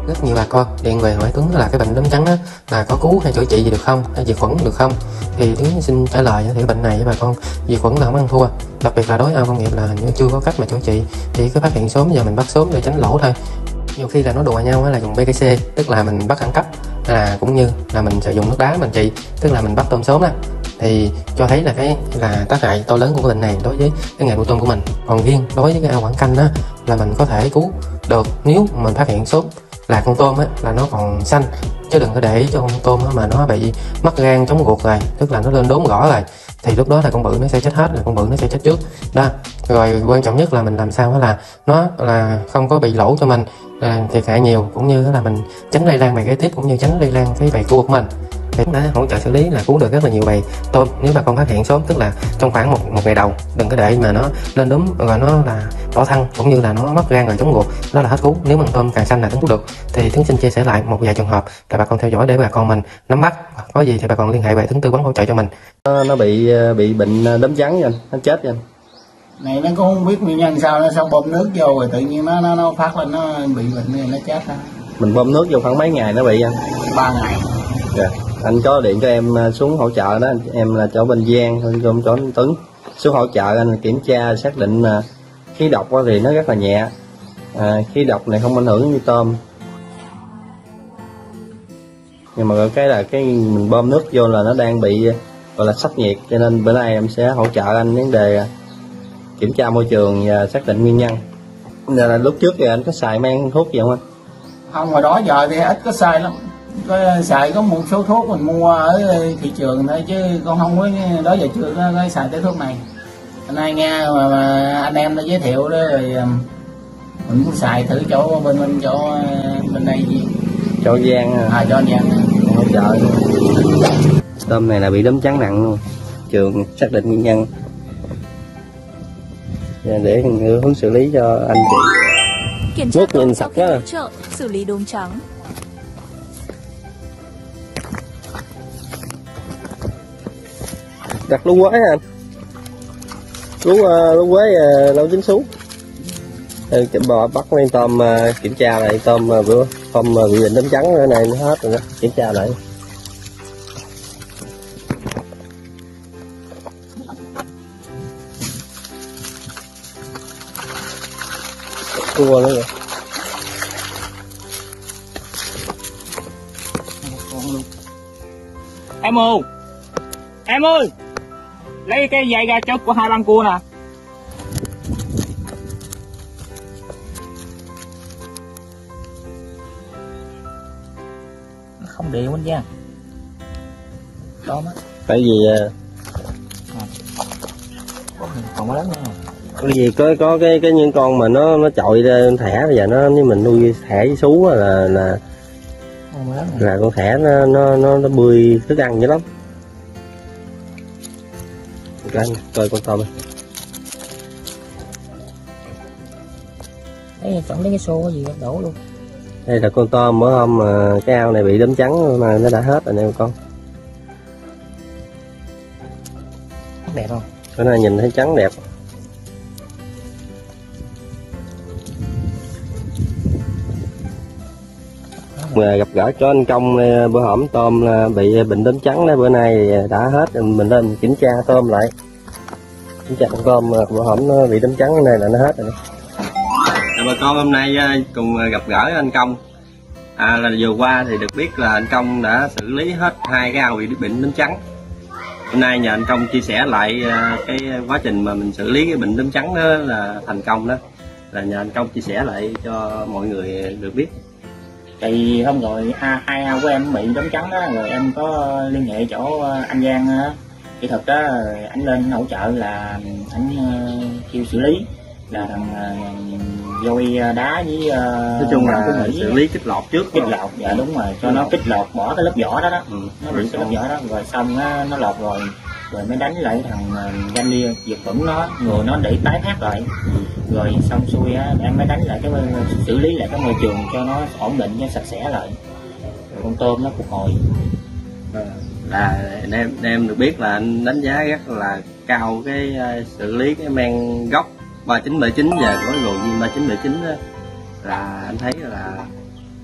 Rất nhiều bà con điện về hỏi Tuấn là cái bệnh đốm trắng á, là có cứu hay chữa trị gì được không, hay diệt khuẩn được không. Thì Tuấn xin trả lời thì cái bệnh này với bà con diệt khuẩn là không ăn thua, đặc biệt là đối ao công nghiệp là hình như chưa có cách mà chữa trị. Thì cứ phát hiện sớm, giờ mình bắt sớm để tránh lỗ thôi. Nhiều khi là nó đùa nhau là dùng BKC, tức là mình bắt khẩn cấp, cũng như là mình sử dụng nước đá mình trị, tức là mình bắt tôm sớm đó. Thì cho thấy là tác hại to lớn của cái bệnh này đối với cái nghề nuôi tôm của mình. Còn riêng đối với cái ao quảng canh đó là mình có thể cứu được nếu mình phát hiện sớm là con tôm là nó còn xanh, chứ đừng có để ý cho con tôm mà nó bị mất gan chống ruột rồi, tức là nó lên đốm gõ rồi, thì lúc đó là con bự nó sẽ chết hết, rồi con bự nó sẽ chết trước đó. Rồi quan trọng nhất là mình làm sao là nó là không có bị lỗ cho mình thiệt hại nhiều, cũng như là mình tránh lây lan bầy kế tiếp, cũng như tránh lây lan cái bầy cua của mình. Thì đã hỗ trợ xử lý là cứu được rất là nhiều bầy tôm nếu bà con phát hiện sớm, tức là trong khoảng một ngày đầu, đừng có để mà nó lên đốm rồi nó là đỏ thăng, cũng như là nó mất gan rồi chống ruột, đó là hết cứu. Nếu mà tôm càng xanh là Tuấn cứu được. Thì Tuấn xin chia sẻ lại một vài trường hợp là bà con theo dõi để bà con mình nắm bắt, có gì thì bà con liên hệ về Tuấn tư vấn hỗ trợ cho mình. Nó bị bệnh đốm trắng anh, nó chết anh. Này nó cũng không biết nguyên nhân sao, nó sao bơm nước vô rồi tự nhiên nó phát lên, nó bị bệnh này nó chết đó. Mình bơm nước vô khoảng mấy ngày nó bị anh? 3 ngày. Dạ. Anh có điện cho em xuống hỗ trợ đó, em là chỗ Bình Giang, không chỗ Tuấn xuống hỗ trợ anh kiểm tra xác định khí độc thì nó rất là nhẹ, khí độc này không ảnh hưởng như tôm, nhưng mà cái mình bơm nước vô là nó đang bị gọi là sốc nhiệt, cho nên bữa nay em sẽ hỗ trợ anh vấn đề kiểm tra môi trường và xác định nguyên nhân. Giờ là lúc trước thì anh có xài men thuốc gì không anh? Không, hồi đó giờ thì ít có xài lắm, xài có một số thuốc mình mua ở thị trường thôi, chứ con không có, đó giờ chưa có xài tới thuốc này. Hôm nay nghe mà anh em nó giới thiệu đó, rồi mình cũng xài thử chỗ bên đây gì Cho Giang cho anh Giang hỗ trợ. Tôm này là bị đốm trắng nặng luôn, trường xác định nguyên nhân để hướng xử lý cho anh chị. Kiểm tra Nước nhìn sạch đó, hỗ trợ xử lý đốm trắng. đặt lú quế anh, lú quế lâu chín xuống. Bò bắt lên tôm kiểm tra lại tôm bữa hôm bị bệnh đốm trắng cái này nó hết rồi đó, kiểm tra lại. Cua nữa rồi. Em ơi, lấy cái dây ra chốt của 2 băng cua nè. Nó không đều anh Giang. Tôm á. Tại vì còn lớn nữa. cái gì có cái những con mà nó chọi ra thẻ, bây giờ nếu mình nuôi thẻ với sú là con thẻ nó bươi thức ăn dữ lắm. Anh coi con tôm này. Đấy, chẳng lấy cái xô có gì đổ luôn. Đây là con tôm bữa hôm mà cái ao này bị đốm trắng mà nó đã hết rồi nè con. Đẹp không? Bữa nay nhìn thấy trắng đẹp. Mà gặp gỡ cho anh Công bữa hổm tôm bị bệnh đốm trắng đó, bữa nay đã hết, mình lên kiểm tra tôm lại, kiểm tra con tôm bữa hổm nó bị đốm trắng, cái này là nó hết rồi. Bà con hôm nay cùng gặp gỡ anh Công. Là vừa qua thì được biết là anh Công đã xử lý hết 2 cái ao bị bệnh đốm trắng. Hôm nay nhờ anh Công chia sẻ lại cái quá trình mà mình xử lý cái bệnh đốm trắng đó là thành công đó, là nhờ anh Công chia sẻ lại cho mọi người được biết. Thì hôm rồi 2 ao của em bị đốm trắng đó, rồi em có liên hệ chỗ anh Giang kỹ thuật đó, rồi anh lên hỗ trợ là anh kêu xử lý là thằng vôi đá với nói chung là xử lý kích lọt trước. Kích lọt, dạ đúng rồi, cho nó kích lọt bỏ cái lớp vỏ đó đó. Nó bị cái lớp vỏ đó, rồi xong nó lọt rồi mới đánh lại thằng danh lia diệt khuẩn nó, người nó để tái phát lại. Rồi xong xuôi em mới đánh lại xử lý lại cái môi trường cho nó ổn định, cho sạch sẽ lại, rồi con tôm nó phục hồi. Là em được biết là anh đánh giá rất là cao cái xử lý cái men gốc 3979 và gói gồ viên 3979 đó, là anh thấy là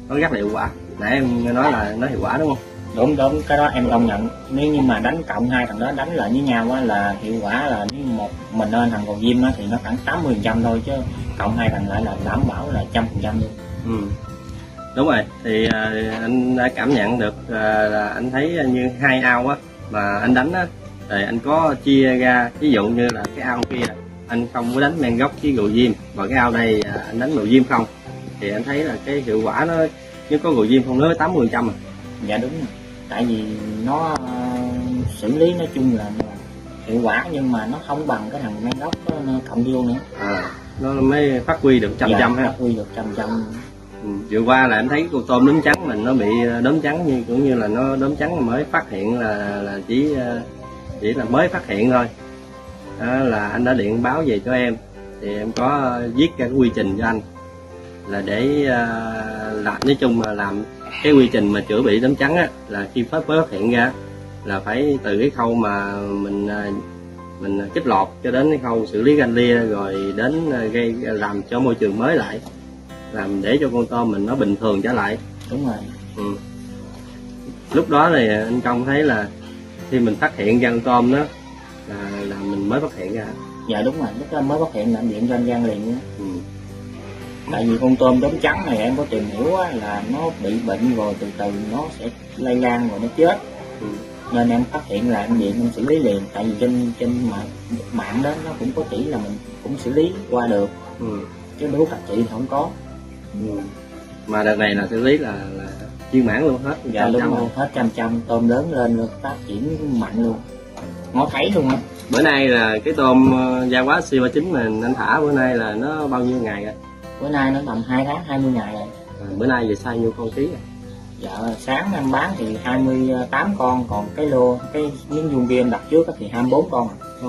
nó rất là hiệu quả. Nãy em nói là nó hiệu quả đúng không? Đúng đúng, cái đó em công nhận. Nếu như mà đánh cộng hai thằng đó đánh lại với nhau á là hiệu quả, là nếu một mình nên thằng cầu diêm á thì nó khoảng 80% thôi, chứ cộng hai thằng lại là đảm bảo là 100% luôn. Đúng rồi, thì anh đã cảm nhận được là anh thấy như hai ao á mà anh đánh á, thì anh có chia ra, ví dụ như là cái ao kia anh không có đánh men gốc với gầu diêm, và cái ao đây anh đánh gầu diêm không, thì anh thấy là cái hiệu quả nó nếu có gầu diêm không nó 80% à. Dạ đúng rồi. Tại vì nó xử lý nói chung là hiệu quả, nhưng mà nó không bằng cái thằng men gốc cộng vô nữa. Nó mới phát huy được 100% ha. Phát huy được 100%. Vừa qua là em thấy con tôm đốm trắng mình nó bị đốm trắng, như cũng như là nó đốm trắng mới phát hiện là chỉ là mới phát hiện thôi. Đó, là anh đã điện báo về cho em, thì em có viết ra cái quy trình cho anh là để làm, nói chung là làm cái quy trình mà chữa bị đốm trắng á, là khi mới phát hiện ra là phải từ cái khâu mà mình kích lọt cho đến cái khâu xử lý ganh lia, rồi đến gây làm cho môi trường mới lại, làm để cho con tôm mình nó bình thường trở lại. Đúng rồi. Lúc đó thì anh Công thấy là khi mình phát hiện ra con tôm đó là mình mới phát hiện ra. Dạ đúng rồi, lúc đó mới phát hiện là anh điện cho anh Giang liền. Tại vì con tôm đốm trắng này em có tìm hiểu á, là nó bị bệnh rồi từ từ nó sẽ lây lan rồi nó chết. Nên em phát hiện là anh điện em xử lý liền. Tại vì trên mạng đó nó cũng có chỉ là mình cũng xử lý qua được, chứ nếu các chị thì không có. Mà đợt này là xử lý là viên mãn luôn hết. Dạ đúng rồi, hết 100%, tôm lớn lên luôn, phát triển mạnh luôn, ngó thấy luôn á. Bữa nay là cái tôm Gia Quá C39 mà anh thả bữa nay là nó bao nhiêu ngày rồi? Bữa nay nó tầm 2 tháng 20 ngày rồi. Bữa nay về sai nhiêu con ký rồi? Dạ sáng em bán thì 28 con, còn cái miếng vuông kia em đặt trước thì 24 con.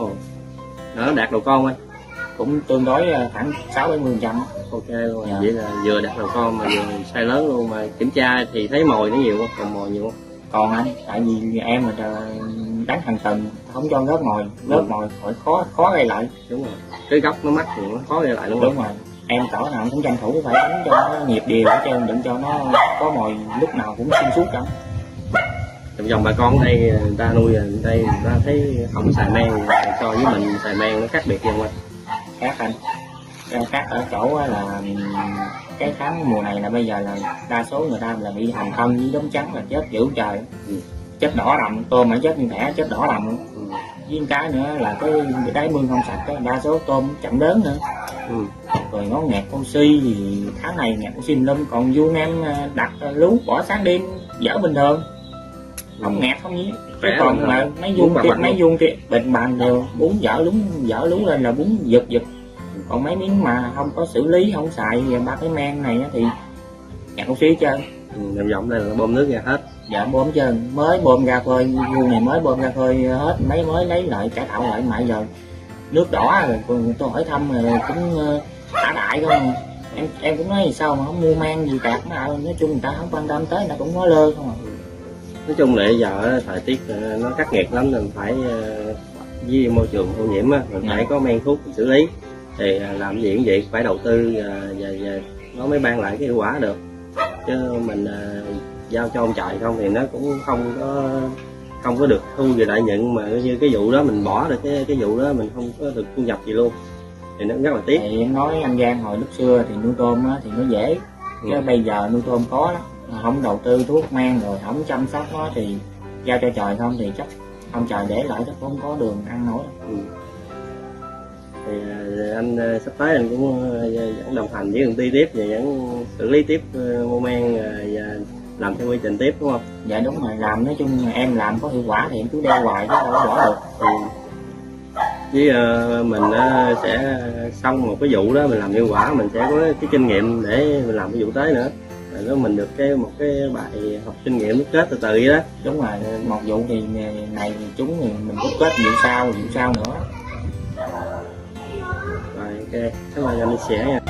Nó đạt đầu con anh? Cũng tương đối khoảng 6-70%. Ok luôn. Vậy là vừa đạt đầu con mà vừa size lớn luôn. Mà kiểm tra thì thấy mồi nó nhiều không? Còn mồi nhiều không? Còn anh, tại vì em là đánh hàng tuần không cho gớt mồi, khỏi khó gây lại. Đúng rồi, cái góc nó mắc thì nó khó gây lại đúng không? Đúng rồi, em cỡ nào cũng tranh thủ phải đánh cho nó nhịp đều ở trên, đừng cho nó có mồi lúc nào cũng xuyên suốt cả. Trong vòng bà con ở đây người ta nuôi ở đây người ta thấy không xài men, so với mình xài men nó khác biệt không anh? Khác anh, khác ở chỗ là cái tháng mùa này là bây giờ là đa số người ta là bị hành thân với đốm trắng là chết dữ trời. Chết đỏ đậm, tôm mà chết như thẻ chết đỏ đậm luôn. Với cái nữa là cái đáy mương không sạch đó, đa số tôm chậm lớn nữa. Rồi nó ngạt oxy thì tháng này ngạt oxy lâm, còn vuông em đặt lú bỏ sáng đêm dở bình thường, không ngạt không gì. Cái còn là mấy vuông kia bình bàn đều bún dở lú lên là bún giật. Còn mấy miếng mà không có xử lý, không xài ba cái men này thì ngạt oxy hết trơn. Vòng vòng đây là bơm nước ra hết. Dạ bơm trơn, mới bơm ra khơi, vuông này mới bơm ra khơi hết, mấy mới lấy lại cải tạo lại mà giờ nước đỏ rồi. Tôi hỏi thăm rồi cũng thả đại không. Em cũng nói sao mà không mua men gì tạt nó, nói chung người ta không quan tâm tới, người ta cũng nói lơ không à. Nói chung là giờ thời tiết nó khắc nghiệt lắm, nên phải với môi trường ô nhiễm á, mình phải có men thuốc xử lý. Thì làm gì cũng vậy, phải đầu tư và nó mới ban lại cái hiệu quả được. Chứ mình giao cho ông trời không thì nó cũng không có được thu về lợi nhuận, mà như cái vụ đó mình bỏ được cái vụ đó mình không có được thu nhập gì luôn, thì nó rất là tiếc. Thì em nói anh Giang hồi lúc xưa thì nuôi tôm á, thì nó dễ, chứ bây giờ nuôi tôm khó lắm, không đầu tư thuốc men rồi không chăm sóc nó thì giao cho trời không thì chắc ông trời để lại chắc không có đường ăn nổi. Thì anh sắp tới anh cũng vẫn đồng hành với công ty tiếp, và vẫn xử lý tiếp mô men và làm theo quy trình tiếp đúng không? Dạ đúng rồi, làm nói chung em làm có hiệu quả thì em cứ đeo hoài chứ đâu có bỏ được. Với mình sẽ xong một cái vụ đó mình làm hiệu quả, mình sẽ có cái kinh nghiệm để mình làm cái vụ tới nữa, rồi đó mình được một cái bài học kinh nghiệm đúc kết từ từ vậy đó. Đúng rồi, một vụ thì này chúng thì mình đúc kết vụ sau nữa. Rồi ok, cảm ơn anh chia sẻ nha.